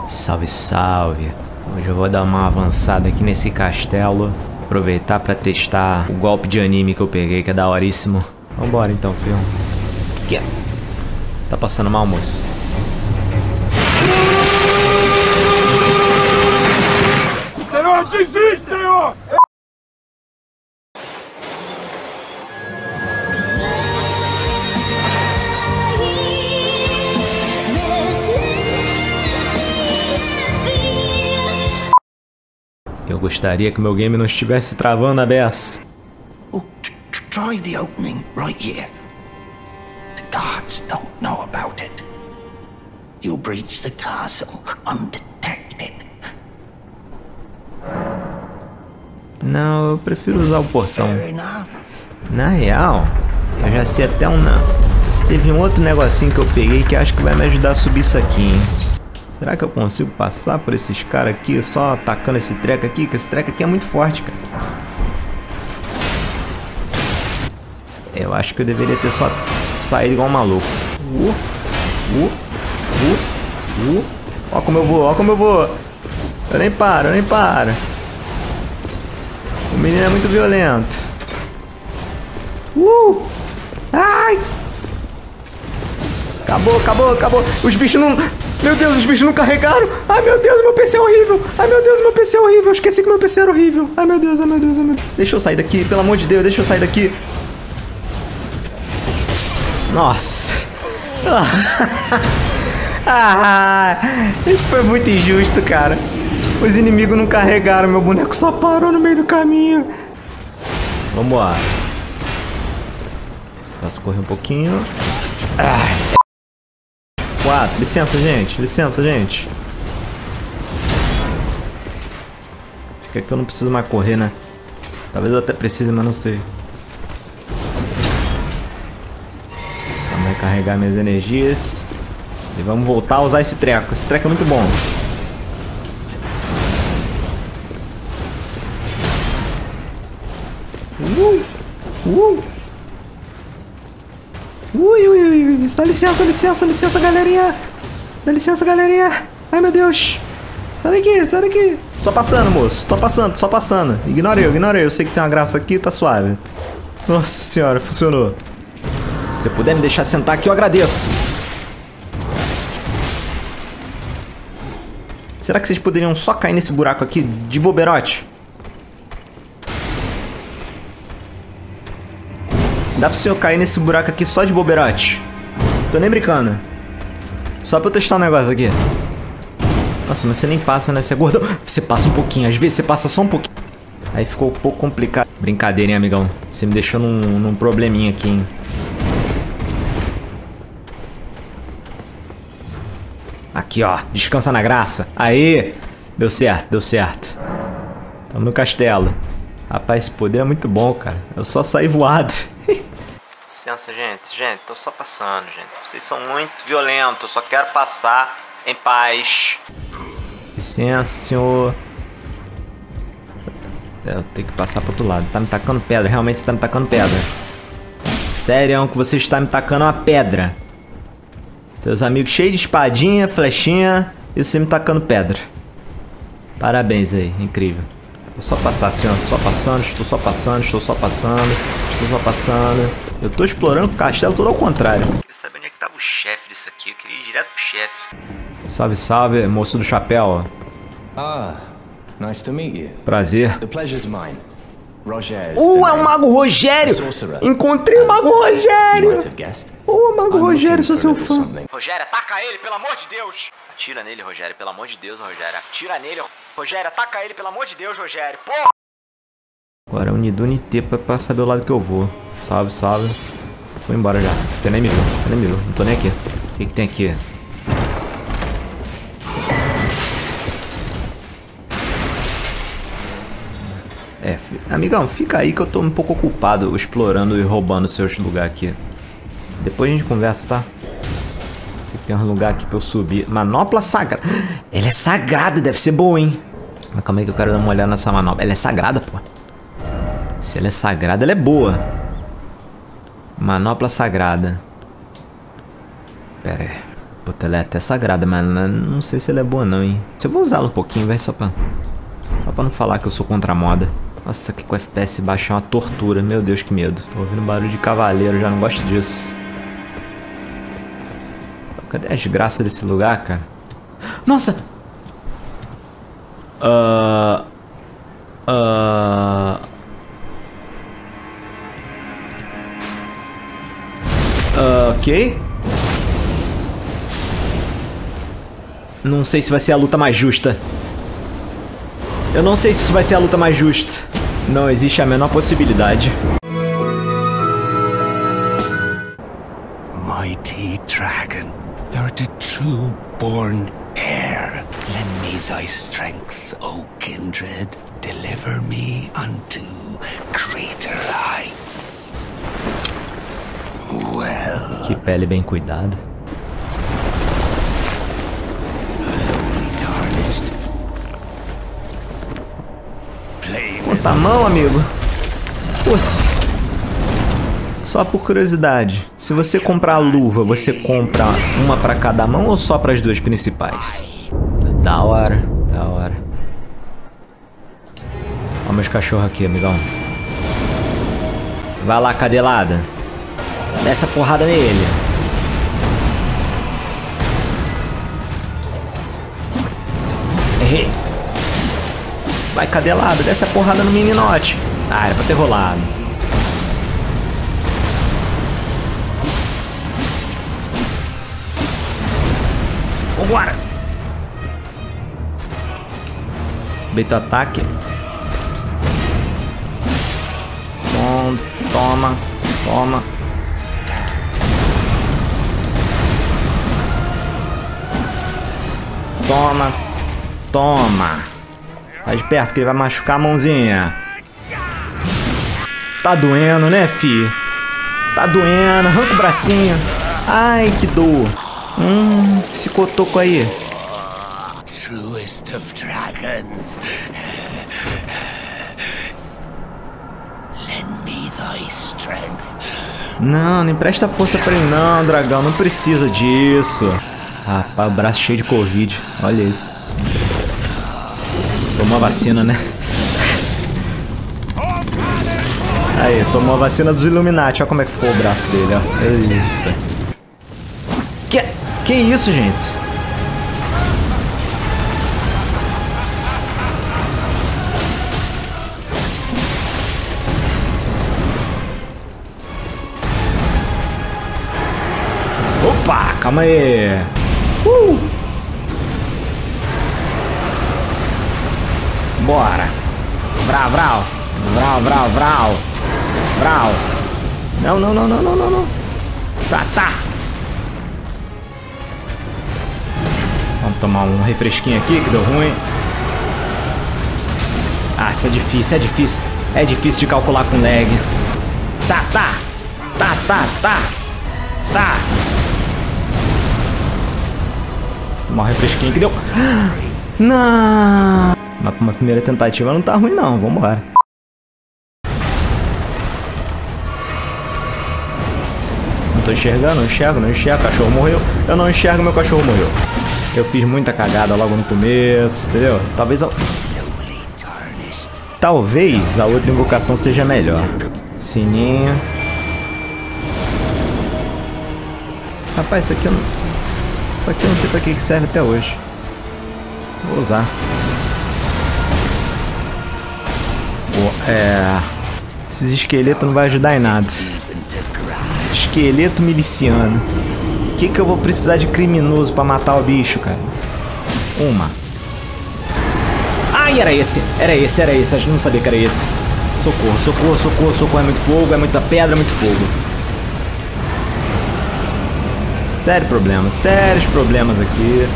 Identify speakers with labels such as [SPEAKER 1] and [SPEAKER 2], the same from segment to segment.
[SPEAKER 1] Salve, salve. Hoje eu vou dar uma avançada aqui nesse castelo. Aproveitar pra testar o golpe de anime que eu peguei, que é daoríssimo. Vambora então, filho. Que? Tá passando mal, moço?
[SPEAKER 2] Senhor, desiste, senhor!
[SPEAKER 1] Eu gostaria que meu game não estivesse travando a beça.
[SPEAKER 3] Oh, try the opening right here. The guards don't know about it. You'll breach the castle undetected.
[SPEAKER 1] Não, eu prefiro usar o portão.
[SPEAKER 3] Fair enough.
[SPEAKER 1] Na real, eu já sei até um não. Teve um outro negocinho que eu peguei que acho que vai me ajudar a subir isso aqui, hein? Será que eu consigo passar por esses caras aqui só atacando esse treco aqui? Que esse treco aqui é muito forte, cara. Eu acho que eu deveria ter só saído igual um maluco. Ó como eu vou, ó como eu vou. Eu nem paro, eu nem paro. O menino é muito violento. Ai! Acabou, acabou, acabou. Os bichos não... Meu Deus, os bichos não carregaram. Ai, meu Deus, meu PC é horrível. Ai, meu Deus, meu PC é horrível. Eu esqueci que meu PC era horrível. Ai, meu Deus, ai, meu Deus, ai, meu Deus. Deixa eu sair daqui, pelo amor de Deus, deixa eu sair daqui. Nossa. Isso foi muito injusto, cara. Os inimigos não carregaram, meu boneco só parou no meio do caminho. Vambora. Posso correr um pouquinho. Ai. 4. Licença, gente. Licença, gente. Acho que aqui eu não preciso mais correr, né? Talvez eu até precise, mas não sei. Vamos recarregar minhas energias. E vamos voltar a usar esse treco. Esse treco é muito bom. Ui. Dá licença, licença, licença, galerinha. Dá licença, galerinha. Ai, meu Deus. Sai daqui, sai daqui. Só passando, moço. Tô passando, só passando. Ignora eu, ignora eu. Eu sei que tem uma graça aqui, tá suave. Nossa senhora, funcionou. Se você puder me deixar sentar aqui, eu agradeço. Será que vocês poderiam só cair nesse buraco aqui de boberote? Dá pro senhor cair nesse buraco aqui só de boberote? Tô nem brincando. Só pra eu testar um negócio aqui. Nossa, mas você nem passa, né? Você é gordão. Você passa um pouquinho. Às vezes você passa só um pouquinho. Aí ficou um pouco complicado. Brincadeira, hein, amigão? Você me deixou num probleminha aqui, hein? Aqui, ó. Descansa na graça. Aê! Deu certo, deu certo. Tamo no castelo. Rapaz, esse poder é muito bom, cara. Eu só saí voado. Licença, gente. Gente, tô só passando, gente. Vocês são muito violentos. Eu só quero passar em paz. Licença, senhor. Eu tenho que passar pro outro lado. Tá me tacando pedra. Realmente você tá me tacando pedra. Sério que você está me tacando uma pedra. Teus amigos cheios de espadinha, flechinha. E você me tacando pedra. Parabéns aí. Incrível. Vou só passar, senhor. Só passando. Estou só passando. Estou só passando. Estou só passando. Eu tô explorando o castelo todo ao contrário. Eu queria saber onde é que tava o chefe disso aqui. Eu queria ir direto pro chefe. Salve, salve, moço do chapéu.
[SPEAKER 4] Ah, nice to meet you.
[SPEAKER 1] Prazer.
[SPEAKER 4] The pleasure's mine. Rogers.
[SPEAKER 1] É o Mago Rogério! Encontrei o Mago Rogério! Mago Rogério, sou seu fã. Rogério, ataca ele, pelo amor de Deus! Atira nele, Rogério, pelo amor de Deus, Rogério. Atira nele, Rogério, ataca ele, pelo amor de Deus, Rogério. Porra! Agora unido NT pra saber o lado que eu vou. Salve, salve. Vou embora já. Você nem me viu, você nem me viu. Não tô nem aqui. O que tem aqui? Amigão, fica aí que eu tô um pouco ocupado explorando e roubando seus lugares aqui. Depois a gente conversa, tá? Se tem um lugar aqui pra eu subir. Manopla sagrada. Ela é sagrada, deve ser boa, hein? Mas calma aí que eu quero dar uma olhada nessa manopla. Ela é sagrada, pô. Se ela é sagrada, ela é boa. Manopla sagrada. Pera aí. Pô, ela é até sagrada, mas não sei se ela é boa não, hein. Se eu vou usá-la um pouquinho, vai, só pra não falar que eu sou contra a moda. Nossa, aqui com o FPS baixo é uma tortura. Meu Deus, que medo. Tô ouvindo barulho de cavaleiro, já não gosto disso. Cadê a desgraça desse lugar, cara? Nossa! Ok. Não sei se vai ser a luta mais justa. Eu não sei se isso vai ser a luta mais justa. Não existe a menor possibilidade.
[SPEAKER 3] Mighty dragon, thou art a true born heir. Lend me thy strength, O kindred. Deliver me unto greater heights. Well.
[SPEAKER 1] Que pele bem cuidada. Bota a mão, amigo. Putz. Só por curiosidade, se você comprar a luva, você compra uma pra cada mão ou só pras duas principais? Da hora, da hora. Olha meus cachorros aqui, amigão. Vai lá, cadelada. Dá essa porrada nele. Errei. Vai, cadelada, desce a porrada no meninote. Ah, era pra ter rolado. Vambora. Beito ataque. Toma, toma. Toma, toma. Vai de perto que ele vai machucar a mãozinha. Tá doendo, né, fi? Tá doendo. Arranca o bracinho. Ai, que dor. Esse cotoco aí.
[SPEAKER 3] Truest of dragons. Lend me thy strength.
[SPEAKER 1] Não, não empresta força pra ele não, dragão. Não precisa disso. Rapaz, o braço cheio de Covid. Olha isso. Tomou a vacina, né? Aí, tomou a vacina dos Illuminati. Olha como é que ficou o braço dele, ó. Eita. Que isso, gente? Opa, calma aí. Bora. Vrau, vrau. Vrau, vrau, vrau. Vrau. Não, não, não, não, não, não, não. Tá. Vamos tomar um refresquinho aqui que deu ruim. Ah, isso é difícil, é difícil. É difícil de calcular com lag. Tá. Tomar um refresquinho que deu. Não! Mas pra uma primeira tentativa não tá ruim não, vambora. Não tô enxergando, não enxergo, cachorro morreu. Eu não enxergo, meu cachorro morreu. Eu fiz muita cagada logo no começo, entendeu? Talvez a outra invocação seja melhor. Sininho. Rapaz, isso aqui eu não sei pra que serve até hoje. Vou usar. Esses esqueletos não vai ajudar em nada. Esqueleto miliciano. O que eu vou precisar de criminoso pra matar o bicho, cara? Uma. Ai, era esse. A gente não sabia que era esse. Socorro. É muito fogo, é muita pedra, é muito fogo. Sérios problemas aqui.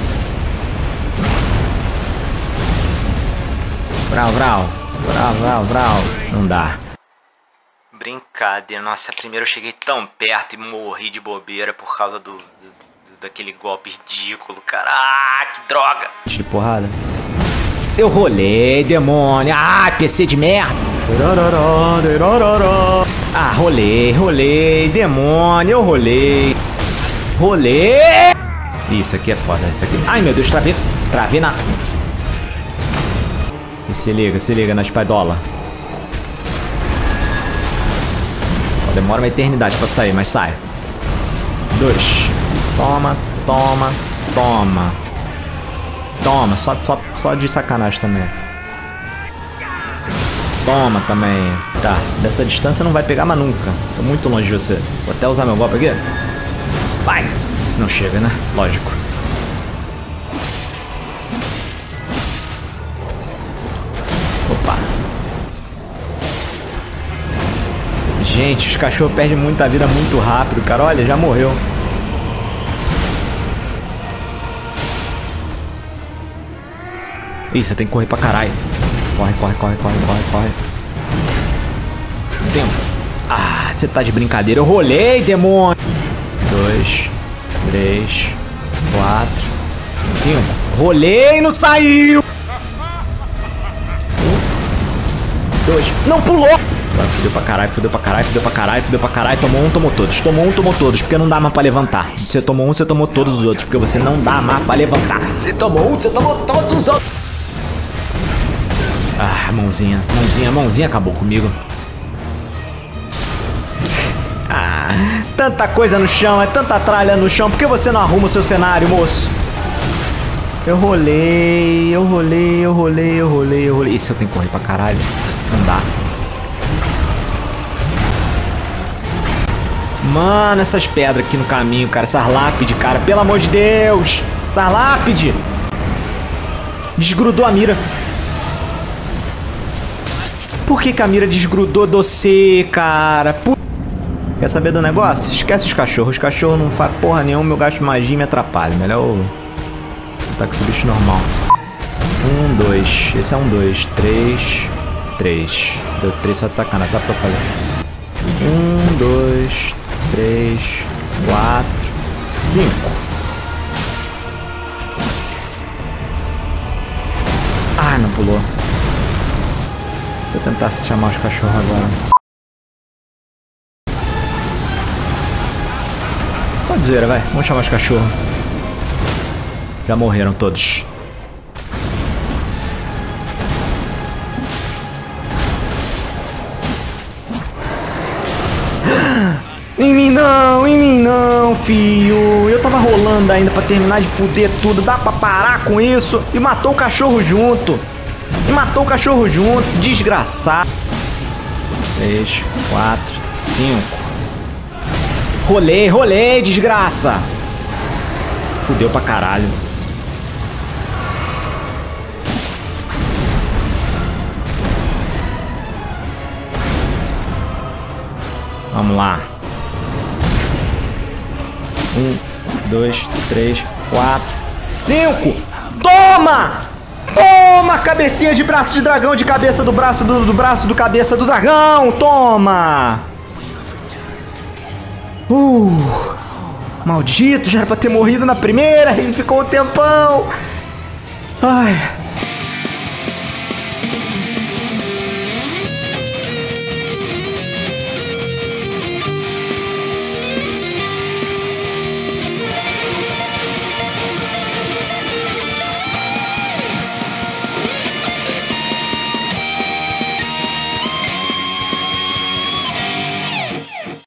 [SPEAKER 1] Vrau. Não dá. Brincadeira. Nossa, primeiro eu cheguei tão perto e morri de bobeira por causa daquele golpe ridículo, cara. Ah, que droga. De porrada. Eu rolei, demônio. Ah, PC de merda. Ah, rolei, demônio. Eu rolei. Isso aqui é foda, isso aqui. Ai, meu Deus, travei. Travei na... E se liga na espadola. Demora uma eternidade pra sair, mas sai. 2. Toma, toma, toma. Toma, só de sacanagem também. Toma também. Tá, dessa distância não vai pegar mais nunca. Tô muito longe de você. Vou até usar meu golpe aqui. Vai! Não chega, né? Lógico. Opa. Gente, os cachorros perdem muita vida muito rápido, cara. Olha, já morreu. Ih, você tem que correr pra caralho. Corre, corre, corre, corre, corre, corre. 5. Ah, você tá de brincadeira. Eu rolei, demônio. 2, 3, 4, 5. Rolei e não saiu. 1, 2. Não pulou. Agora fudeu pra caralho, fudeu pra caralho, fudeu pra caralho, fudeu pra caralho. Tomou um, tomou todos. Tomou um, tomou todos. Porque não dá mais pra levantar. Você tomou um, você tomou todos os outros. Porque você não dá mais pra levantar. Você tomou um, você tomou todos os outros. Ah, mãozinha, mãozinha, mãozinha acabou comigo. Ah, tanta coisa no chão, é tanta tralha no chão. Por que você não arruma o seu cenário, moço? Eu rolei, eu rolei, eu rolei, eu rolei, eu rolei. Isso eu tenho que correr pra caralho. Não dá. Mano, essas pedras aqui no caminho, cara. Essas lápides, cara. Pelo amor de Deus. Essas lápides. Desgrudou a mira. Por que a mira desgrudou do C, cara? Quer saber do negócio? Esquece os cachorros. Os cachorros não fazem porra nenhuma. Eu gasto magia e me atrapalha. Melhor eu lutar com esse bicho normal. 1, 2. Esse é 1, 2. 3. 3. Deu 3 só de sacanagem. Só pra fazer. 1, 2, 3, 4, 5. Ah, não pulou. Se eu tentasse chamar os cachorros agora. Só de zoeira, vai. Vamos chamar os cachorros. Já morreram todos. Em mim não, filho. Eu tava rolando ainda pra terminar de fuder tudo. Dá pra parar com isso? E matou o cachorro junto. Desgraçado. 3, 4, 5. Rolei, desgraça. Fudeu pra caralho. Vamos lá. 1, 2, 3, 4, 5. Toma! Toma, cabecinha de braço de dragão, de cabeça do braço do cabeça do dragão. Toma! Maldito, já era pra ter morrido na primeira. Ele ficou um tempão. Ai.